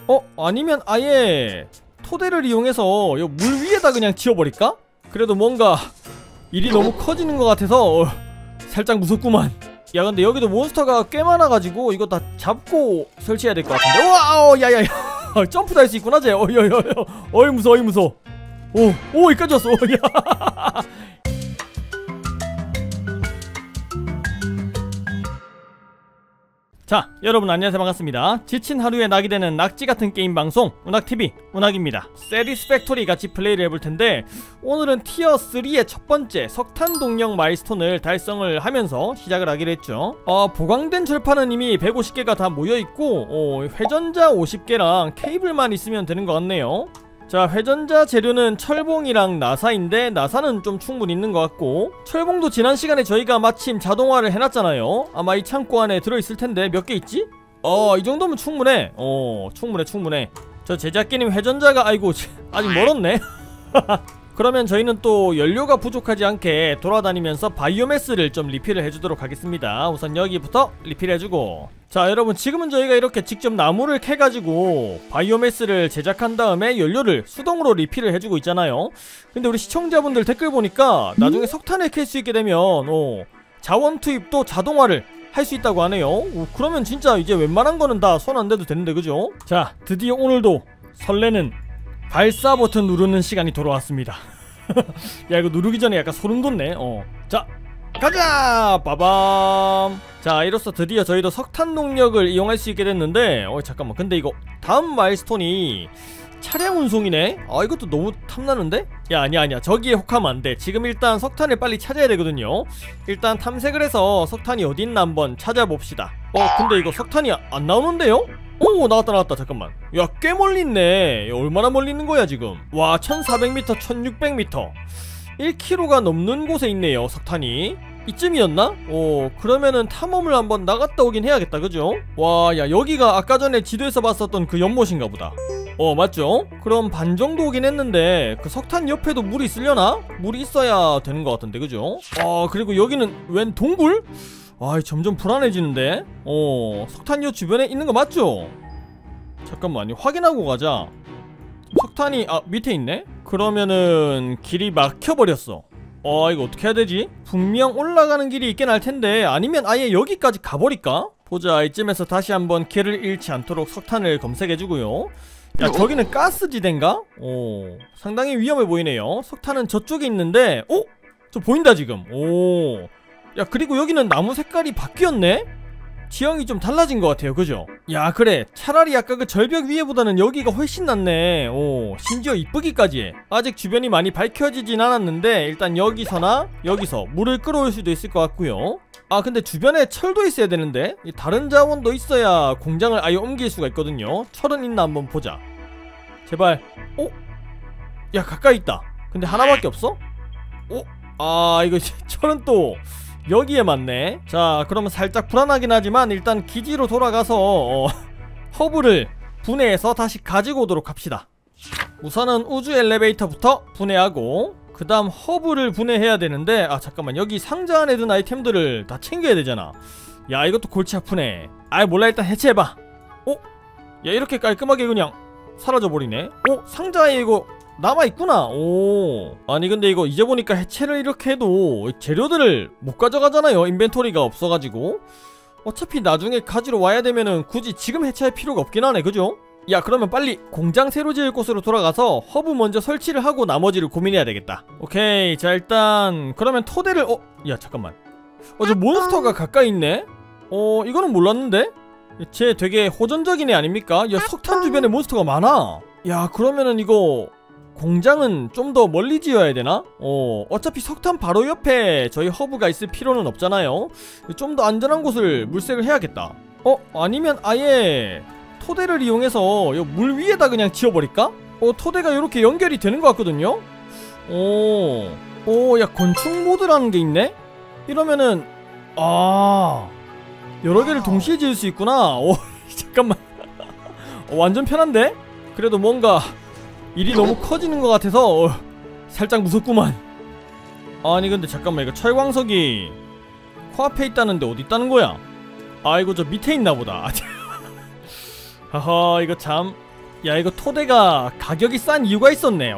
아니면 아예 토대를 이용해서 요 물 위에다 그냥 지어버릴까? 그래도 뭔가 일이 너무 커지는 것 같아서 살짝 무섭구만. 야 근데 여기도 몬스터가 꽤 많아가지고 이거 다 잡고 설치해야 될 것 같은데. 우와 야야야 점프도 할 수 있구나 쟤. 어이 무서워 어이 무서워. 오 여기까지 왔어. 야 자 여러분 안녕하세요 반갑습니다. 지친 하루에 낙이 되는 낙지같은 게임 방송 운학TV 운학입니다. 세리스팩토리 같이 플레이를 해볼텐데 오늘은 티어 3의 첫번째 석탄 동력 마일스톤을 달성을 하면서 시작을 하기로 했죠. 보강된 철판은 이미 150개가 다 모여있고 회전자 50개랑 케이블만 있으면 되는 것 같네요. 자 회전자 재료는 철봉이랑 나사인데 나사는 좀 충분히 있는 것 같고, 철봉도 지난 시간에 저희가 마침 자동화를 해놨잖아요. 아마 이 창고 안에 들어있을텐데 몇 개 있지? 이 정도면 충분해. 충분해. 저 제작기님 회전자가 아이고 아직 멀었네. 그러면 저희는 또 연료가 부족하지 않게 돌아다니면서 바이오매스를 좀 리필을 해주도록 하겠습니다. 우선 여기부터 리필해주고, 자 여러분 지금은 저희가 이렇게 직접 나무를 캐가지고 바이오매스를 제작한 다음에 연료를 수동으로 리필을 해주고 있잖아요. 근데 우리 시청자분들 댓글 보니까 나중에 석탄을 캘 수 있게 되면 자원 투입도 자동화를 할 수 있다고 하네요. 그러면 진짜 이제 웬만한 거는 다 손 안 대도 되는데 그죠? 자 드디어 오늘도 설레는 발사 버튼 누르는 시간이 돌아왔습니다. 야 이거 누르기 전에 약간 소름 돋네. 자 가자! 빠밤! 자 이로써 드디어 저희도 석탄 동력을 이용할 수 있게 됐는데 잠깐만 근데 이거 다음 마일스톤이 차량 운송이네? 이것도 너무 탐나는데? 야 아니야 저기에 혹하면 안돼. 지금 일단 석탄을 빨리 찾아야 되거든요. 일단 탐색을 해서 석탄이 어딨나 한번 찾아봅시다. 근데 이거 석탄이 안 나오는데요? 오 나왔다 잠깐만. 야 꽤 멀리 있네. 얼마나 멀리 있는 거야 지금. 와 1400m 1600m 1km가 넘는 곳에 있네요 석탄이. 이쯤이었나? 그러면은 탐험을 한번 나갔다 오긴 해야겠다 그죠? 와 야 여기가 아까 전에 지도에서 봤었던 그 연못인가 보다. 맞죠? 그럼 반 정도 오긴 했는데 그 석탄 옆에도 물이 있으려나? 물이 있어야 되는 것 같은데 그죠? 그리고 여기는 웬 동굴? 점점 불안해지는데? 석탄요 주변에 있는 거 맞죠? 잠깐만요 확인하고 가자. 석탄이 밑에 있네? 그러면은 길이 막혀버렸어. 이거 어떻게 해야 되지? 분명 올라가는 길이 있긴 할 텐데 아니면 아예 여기까지 가버릴까? 보자 이쯤에서 다시 한번 길을 잃지 않도록 석탄을 검색해주고요. 야 저기는 가스지대인가? 상당히 위험해 보이네요. 석탄은 저쪽에 있는데 저 보인다 지금. 야 그리고 여기는 나무 색깔이 바뀌었네? 지형이 좀 달라진 것 같아요 그죠? 야 그래 차라리 아까 그 절벽 위에보다는 여기가 훨씬 낫네. 심지어 이쁘기까지 해. 아직 주변이 많이 밝혀지진 않았는데 일단 여기서나 여기서 물을 끌어올 수도 있을 것 같고요. 근데 주변에 철도 있어야 되는데 다른 자원도 있어야 공장을 아예 옮길 수가 있거든요. 철은 있나 한번 보자 제발. 야 가까이 있다. 근데 하나밖에 없어? 이거 철은 또 여기에 맞네. 자 그러면 살짝 불안하긴 하지만 일단 기지로 돌아가서 허브를 분해해서 다시 가지고 오도록 합시다. 우선은 우주 엘리베이터부터 분해하고 그 다음 허브를 분해해야 되는데 잠깐만 여기 상자 안에 든 아이템들을 다 챙겨야 되잖아. 야 이것도 골치 아프네. 몰라 일단 해체해봐. 야 이렇게 깔끔하게 그냥 사라져버리네. 상자에 이거 남아있구나. 아니 근데 이거 이제 보니까 해체를 이렇게 해도 재료들을 못 가져가잖아요. 인벤토리가 없어가지고. 어차피 나중에 가지러 와야 되면은 굳이 지금 해체할 필요가 없긴 하네 그죠? 야 그러면 빨리 공장 새로 지을 곳으로 돌아가서 허브 먼저 설치를 하고 나머지를 고민해야 되겠다. 오케이 자 일단 그러면 토대를 야 잠깐만 저 몬스터가 가까이 있네? 이거는 몰랐는데? 쟤 되게 호전적인 애 아닙니까? 야 석탄 주변에 몬스터가 많아. 야 그러면은 이거 공장은 좀 더 멀리 지어야 되나? 어차피 석탄 바로 옆에 저희 허브가 있을 필요는 없잖아요. 좀 더 안전한 곳을 물색을 해야겠다. 아니면 아예 토대를 이용해서 물 위에다 그냥 지어버릴까? 토대가 이렇게 연결이 되는 것 같거든요? 야 건축 모드라는 게 있네? 이러면은 여러 개를 동시에 지을 수 있구나. 잠깐만. 완전 편한데? 그래도 뭔가 일이 너무 커지는 것 같아서 살짝 무섭구만. 아니 근데 잠깐만 이거 철광석이 코앞에 있다는데 어디 있다는 거야? 이거 저 밑에 있나 보다. 하하 이거 참 야, 이거 토대가 가격이 싼 이유가 있었네.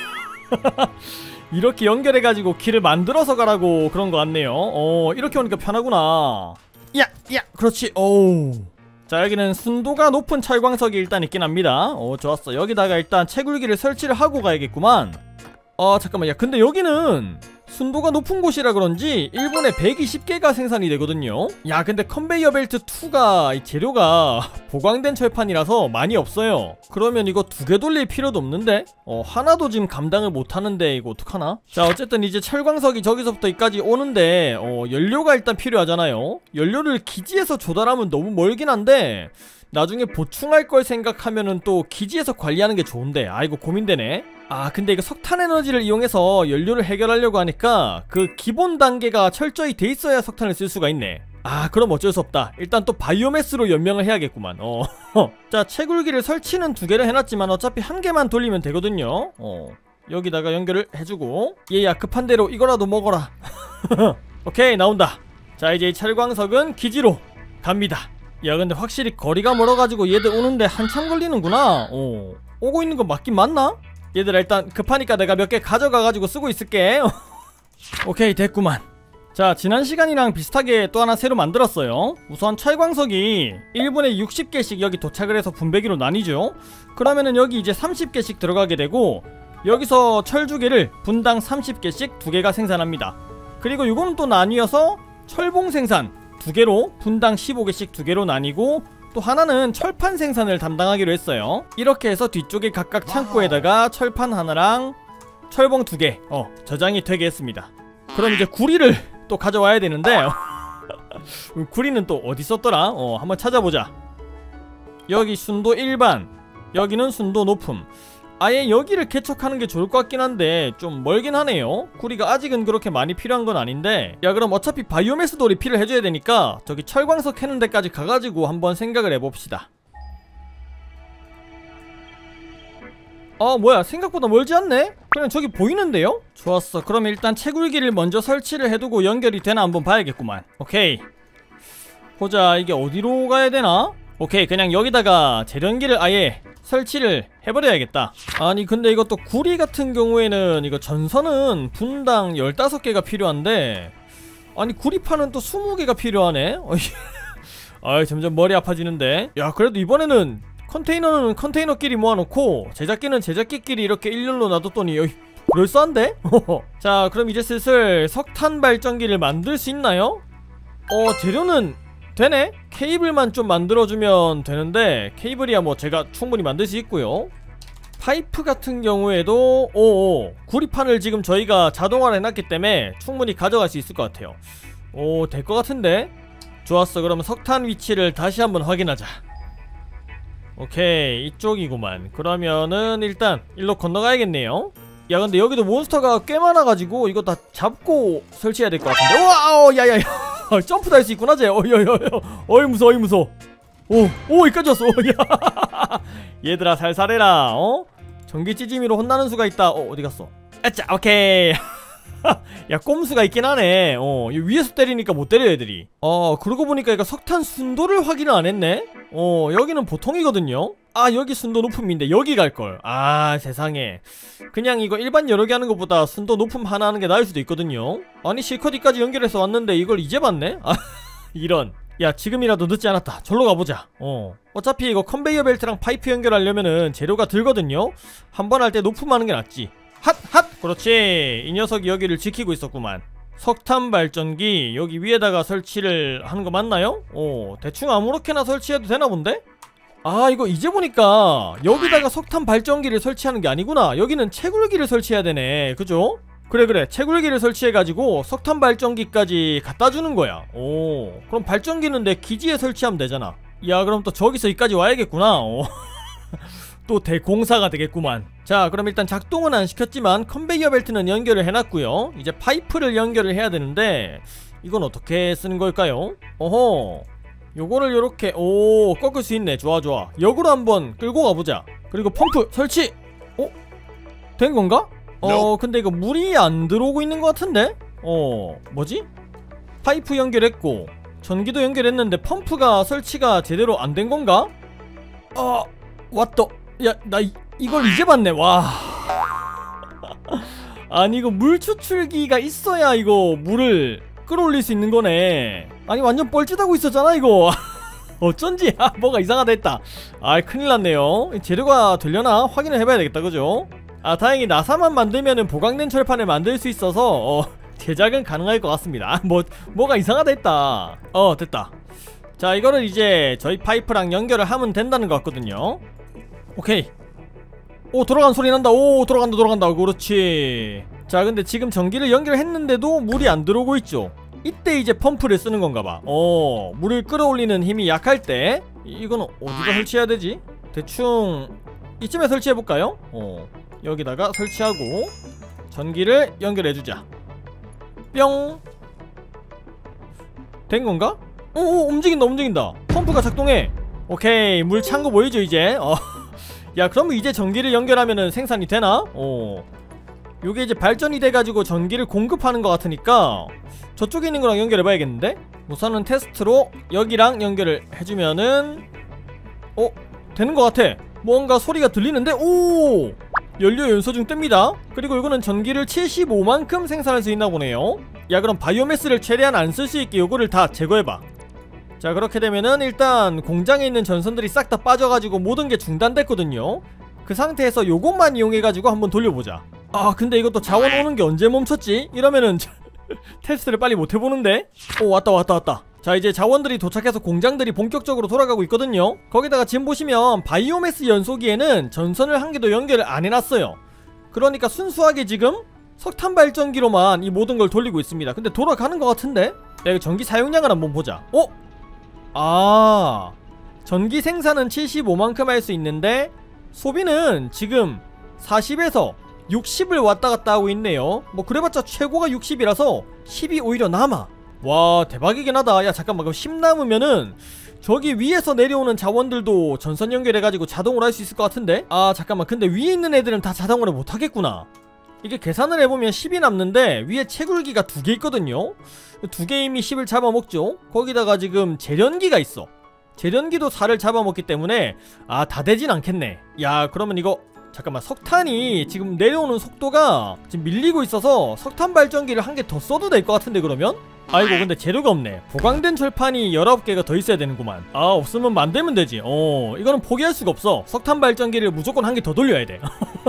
이렇게 연결해가지고 길을 만들어서 가라고 그런 것 같네요. 이렇게 오니까 편하구나. 야, 그렇지. 자, 여기는 순도가 높은 철광석이 일단 있긴 합니다. 좋았어. 여기다가 일단 채굴기를 설치를 하고 가야겠구만. 잠깐만. 야, 근데 여기는 순도가 높은 곳이라 그런지 1분에 120개가 생산이 되거든요. 야, 근데 컨베이어 벨트 2가 이 재료가 보강된 철판이라서 많이 없어요. 그러면 이거 2개 돌릴 필요도 없는데? 하나도 지금 감당을 못하는데 이거 어떡하나? 자, 어쨌든 이제 철광석이 저기서부터 여기까지 오는데 연료가 일단 필요하잖아요. 연료를 기지에서 조달하면 너무 멀긴 한데 나중에 보충할 걸 생각하면은 또 기지에서 관리하는 게 좋은데, 이거 고민되네. 근데 이거 석탄 에너지를 이용해서 연료를 해결하려고 하니까 그 기본 단계가 철저히 돼 있어야 석탄을 쓸 수가 있네. 그럼 어쩔 수 없다. 일단 또 바이오매스로 연명을 해야겠구만. 자, 채굴기를 설치는 2개를 해놨지만 어차피 1개만 돌리면 되거든요. 여기다가 연결을 해주고, 얘야 급한 대로 이거라도 먹어라. 오케이, 나온다. 자, 이제 이 철광석은 기지로 갑니다. 야, 근데 확실히 거리가 멀어가지고 얘들 오는데 한참 걸리는구나. 오고 있는 거 맞긴 맞나? 얘들아, 일단 급하니까 내가 몇 개 가져가가지고 쓰고 있을게. 오케이, 됐구만. 자, 지난 시간이랑 비슷하게 또 하나 새로 만들었어요. 우선 철광석이 1분에 60개씩 여기 도착을 해서 분배기로 나뉘죠. 그러면은 여기 이제 30개씩 들어가게 되고, 여기서 철 2개를 분당 30개씩 2개가 생산합니다. 그리고 이거는 또 나뉘어서 철봉 생산 2개로 분당 15개씩 2개로 나뉘고, 또 하나는 철판 생산을 담당하기로 했어요. 이렇게 해서 뒤쪽에 각각 창고에다가 철판 하나랑 철봉 2개 저장이 되게 했습니다. 그럼 이제 구리를 또 가져와야 되는데 구리는 또 어디 있었더라? 한번 찾아보자. 여기 순도 일반, 여기는 순도 높음. 아예 여기를 개척하는 게 좋을 것 같긴 한데 좀 멀긴 하네요. 구리가 아직은 그렇게 많이 필요한 건 아닌데, 야, 그럼 어차피 바이오매스도 리필을 해줘야 되니까 저기 철광석 캐는 데까지 가가지고 한번 생각을 해봅시다. 뭐야, 생각보다 멀지 않네? 그냥 저기 보이는데요? 좋았어. 그럼 일단 채굴기를 먼저 설치를 해두고 연결이 되나 한번 봐야겠구만. 오케이, 보자. 이게 어디로 가야 되나? 오케이, 그냥 여기다가 재련기를 아예 설치를 해버려야겠다. 아니, 근데 이것도 구리 같은 경우에는 이거 전선은 분당 15개가 필요한데, 아니 구리판은 또 20개가 필요하네. 점점 머리 아파지는데. 야, 그래도 이번에는 컨테이너는 컨테이너끼리 모아놓고 제작기는 제작기끼리 이렇게 일렬로 놔뒀더니 그럴싸한데? 자, 그럼 이제 슬슬 석탄 발전기를 만들 수 있나요? 재료는 되네? 케이블만 좀 만들어주면 되는데, 케이블이야 뭐 제가 충분히 만들 수 있고요. 파이프 같은 경우에도 구리판을 지금 저희가 자동화를 해놨기 때문에 충분히 가져갈 수 있을 것 같아요. 될 것 같은데? 좋았어. 그러면 석탄 위치를 다시 한번 확인하자. 오케이, 이쪽이구만. 그러면은 일단 일로 건너가야겠네요. 야, 근데 여기도 몬스터가 꽤 많아가지고 이거 다 잡고 설치해야 될 것 같은데. 우와, 야야야. 점프도 할 수 있구나, 쟤. 무서워, 무서워. 여기까지 왔어. 야. 얘들아, 살살해라. 전기 찌짐이로 혼나는 수가 있다. 어디 갔어? 아짜, 오케이. 야, 꼼수가 있긴 하네. 위에서 때리니까 못 때려, 애들이. 그러고 보니까 이거 석탄 순도를 확인을 안 했네? 여기는 보통이거든요? 여기 순도 높음인데 여기 갈걸. 세상에. 그냥 이거 일반 여러 개 하는 것보다 순도 높음 하나 하는 게 나을 수도 있거든요. 아니, 실컷 이까지 연결해서 왔는데 이걸 이제 봤네? 이런. 야, 지금이라도 늦지 않았다. 절로 가보자. 어차피 이거 컨베이어 벨트랑 파이프 연결하려면은 재료가 들거든요? 한 번 할 때 높음 하는 게 낫지. 핫! 그렇지. 이 녀석이 여기를 지키고 있었구만. 석탄 발전기 여기 위에다가 설치를 하는 거 맞나요? 대충 아무렇게나 설치해도 되나 본데? 이거 이제 보니까 여기다가 석탄 발전기를 설치하는 게 아니구나. 여기는 채굴기를 설치해야 되네. 그죠? 그래, 채굴기를 설치해가지고 석탄 발전기까지 갖다주는 거야. 그럼 발전기는 내 기지에 설치하면 되잖아. 야, 그럼 또 저기서 여기까지 와야겠구나. 또 대공사가 되겠구만. 자, 그럼 일단 작동은 안 시켰지만 컨베이어 벨트는 연결을 해놨고요. 이제 파이프를 연결을 해야 되는데 이건 어떻게 쓰는 걸까요? 요거를 요렇게 꺾을 수 있네. 좋아. 역으로 한번 끌고 가보자. 그리고 펌프 설치! 된 건가? 근데 이거 물이 안 들어오고 있는 것 같은데? 뭐지? 파이프 연결했고 전기도 연결했는데 펌프가 설치가 제대로 안 된 건가? 왔다. 야, 나 이걸 이제 봤네. 와. 아니 이거 물 추출기가 있어야 이거 물을 끌어올릴 수 있는 거네. 아니 완전 뻘짓하고 있었잖아 이거. 어쩐지 뭐가 이상하다 했다. 아 큰일 났네요. 재료가 되려나 확인을 해봐야 되겠다 그죠? 아 다행히 나사만 만들면은 보강된 철판을 만들 수 있어서 제작은 가능할 것 같습니다. 뭐가 이상하다 했다. 됐다. 자 이거를 이제 저희 파이프랑 연결을 하면 된다는 것 같거든요. 오케이. 오 돌아간 소리 난다. 오 돌아간다. 그렇지. 자 근데 지금 전기를 연결했는데도 물이 안 들어오고 있죠. 이때 이제 펌프를 쓰는 건가봐. 물을 끌어올리는 힘이 약할 때 이거는 어디다 설치해야 되지? 대충 이쯤에 설치해볼까요? 여기다가 설치하고 전기를 연결해주자. 뿅. 된건가? 오 움직인다. 펌프가 작동해. 오케이 물 찬 거 보이죠 이제? 야 그러면 이제 전기를 연결하면은 생산이 되나? 요게 이제 발전이 돼가지고 전기를 공급하는 것 같으니까 저쪽에 있는 거랑 연결해봐야겠는데? 우선은 테스트로 여기랑 연결을 해주면은 되는 것 같아. 뭔가 소리가 들리는데? 오! 연료 연소 중 뜹니다. 그리고 이거는 전기를 75만큼 생산할 수 있나 보네요. 야 그럼 바이오매스를 최대한 안 쓸 수 있게 요거를 다 제거해봐. 자 그렇게 되면은 일단 공장에 있는 전선들이 싹 다 빠져가지고 모든 게 중단됐거든요. 그 상태에서 요것만 이용해가지고 한번 돌려보자. 아 근데 이것도 자원 오는 게 언제 멈췄지? 이러면은 테스트를 빨리 못 해보는데? 오 왔다. 자 이제 자원들이 도착해서 공장들이 본격적으로 돌아가고 있거든요. 거기다가 지금 보시면 바이오매스 연소기에는 전선을 한 개도 연결을 안 해놨어요. 그러니까 순수하게 지금 석탄 발전기로만 이 모든 걸 돌리고 있습니다. 근데 돌아가는 것 같은데? 야 이거 전기 사용량을 한번 보자. 전기 생산은 75만큼 할 수 있는데 소비는 지금 40에서 60을 왔다갔다 하고 있네요. 뭐 그래봤자 최고가 60이라서 10이 오히려 남아. 와 대박이긴 하다. 야 잠깐만 그럼 10 남으면은 저기 위에서 내려오는 자원들도 전선 연결해가지고 자동으로 할 수 있을 것 같은데? 아 잠깐만 근데 위에 있는 애들은 다 자동으로 못하겠구나. 이게 계산을 해보면 10이 남는데 위에 채굴기가 2개 있거든요. 2개 이미 10을 잡아먹죠. 거기다가 지금 재련기가 있어. 재련기도 4를 잡아먹기 때문에 다 되진 않겠네. 야 그러면 이거 잠깐만 석탄이 지금 내려오는 속도가 지금 밀리고 있어서 석탄 발전기를 한 개 더 써도 될 것 같은데 그러면? 아이고 근데 재료가 없네. 보강된 철판이 19개가 더 있어야 되는구만. 없으면 만들면 되지. 이거는 포기할 수가 없어. 석탄 발전기를 무조건 한 개 더 돌려야 돼.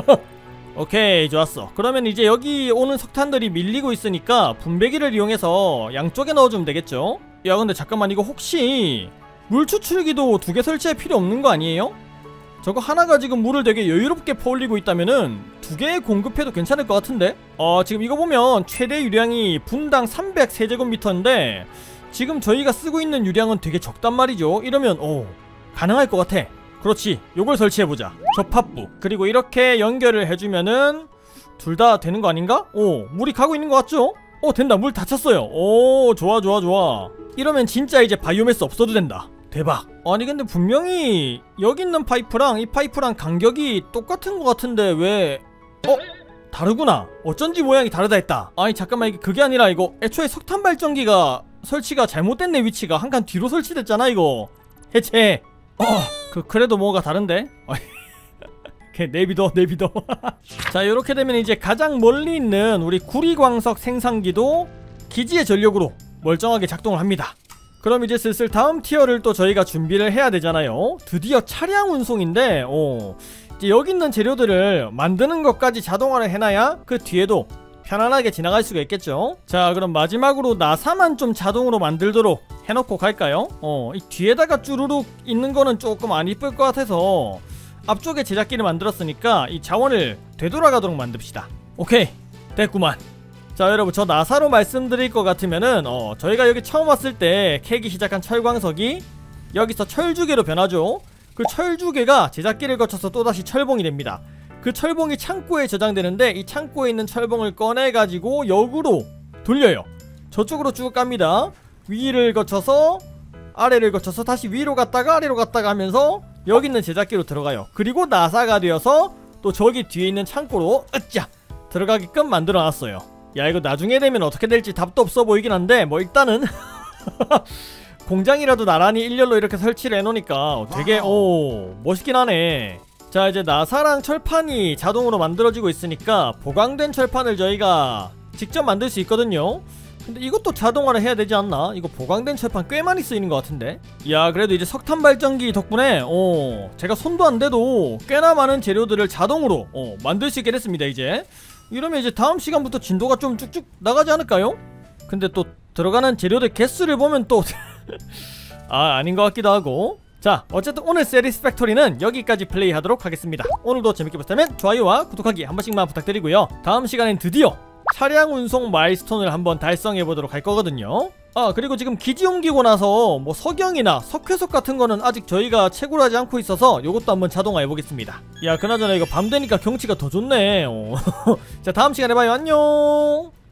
오케이 좋았어. 그러면 이제 여기 오는 석탄들이 밀리고 있으니까 분배기를 이용해서 양쪽에 넣어주면 되겠죠? 야 근데 잠깐만 이거 혹시 물 추출기도 2개 설치할 필요 없는 거 아니에요? 저거 하나가 지금 물을 되게 여유롭게 퍼올리고 있다면은 2개 공급해도 괜찮을 것 같은데? 지금 이거 보면 최대 유량이 분당 300세제곱미터인데 지금 저희가 쓰고 있는 유량은 되게 적단 말이죠. 이러면 가능할 것 같아. 그렇지 요걸 설치해보자. 접합부 그리고 이렇게 연결을 해주면은 둘 다 되는 거 아닌가? 물이 가고 있는 것 같죠? 된다. 물 다 찼어요. 좋아. 이러면 진짜 이제 바이오매스 없어도 된다. 대박. 아니 근데 분명히 여기 있는 파이프랑 이 파이프랑 간격이 똑같은 것 같은데 왜 다르구나. 어쩐지 모양이 다르다 했다. 아니 잠깐만 이게 그게 아니라 이거 애초에 석탄 발전기가 설치가 잘못됐네. 위치가 한 칸 뒤로 설치됐잖아 이거. 해체. 그래도 뭐가 다른데? 내비둬. 자 요렇게 되면 이제 가장 멀리 있는 우리 구리광석 생산기도 기지의 전력으로 멀쩡하게 작동을 합니다. 그럼 이제 슬슬 다음 티어를 또 저희가 준비를 해야 되잖아요. 드디어 차량 운송인데 이제 여기 있는 재료들을 만드는 것까지 자동화를 해놔야 그 뒤에도 편안하게 지나갈 수가 있겠죠. 자 그럼 마지막으로 나사만 좀 자동으로 만들도록 해놓고 갈까요? 이 뒤에다가 쭈루룩 있는 거는 조금 안 이쁠 것 같아서 앞쪽에 제작기를 만들었으니까 이 자원을 되돌아가도록 만듭시다. 오케이 됐구만. 자 여러분 저 나사로 말씀드릴 것 같으면은 저희가 여기 처음 왔을 때 캐기 시작한 철광석이 여기서 철주개로 변하죠. 그 철주개가 제작기를 거쳐서 또다시 철봉이 됩니다. 그 철봉이 창고에 저장되는데 이 창고에 있는 철봉을 꺼내가지고 역으로 돌려요. 저쪽으로 쭉 갑니다. 위를 거쳐서 아래를 거쳐서 다시 위로 갔다가 아래로 갔다가 하면서 여기 있는 제작기로 들어가요. 그리고 나사가 되어서 또 저기 뒤에 있는 창고로 으쌰 들어가게끔 만들어놨어요. 야 이거 나중에 되면 어떻게 될지 답도 없어 보이긴 한데 뭐 일단은 공장이라도 나란히 일렬로 이렇게 설치를 해놓으니까 되게 멋있긴 하네. 자, 이제 나사랑 철판이 자동으로 만들어지고 있으니까 보강된 철판을 저희가 직접 만들 수 있거든요. 근데 이것도 자동화를 해야 되지 않나? 이거 보강된 철판 꽤 많이 쓰이는 것 같은데. 야, 그래도 이제 석탄 발전기 덕분에 제가 손도 안 대도 꽤나 많은 재료들을 자동으로 만들 수 있게 됐습니다. 이제 이러면 이제 다음 시간부터 진도가 좀 쭉쭉 나가지 않을까요? 근데 또 들어가는 재료들 개수를 보면 또 아닌 것 같기도 하고. 자, 어쨌든 오늘 세리스팩토리는 여기까지 플레이하도록 하겠습니다. 오늘도 재밌게 보셨다면 좋아요와 구독하기 한 번씩만 부탁드리고요. 다음 시간엔 드디어 차량 운송 마일스톤을 한번 달성해보도록 할 거거든요. 그리고 지금 기지 옮기고 나서 뭐 석영이나 석회석 같은 거는 아직 저희가 채굴하지 않고 있어서 요것도 한번 자동화 해보겠습니다. 야, 그나저나 이거 밤 되니까 경치가 더 좋네. 자, 다음 시간에 봐요. 안녕.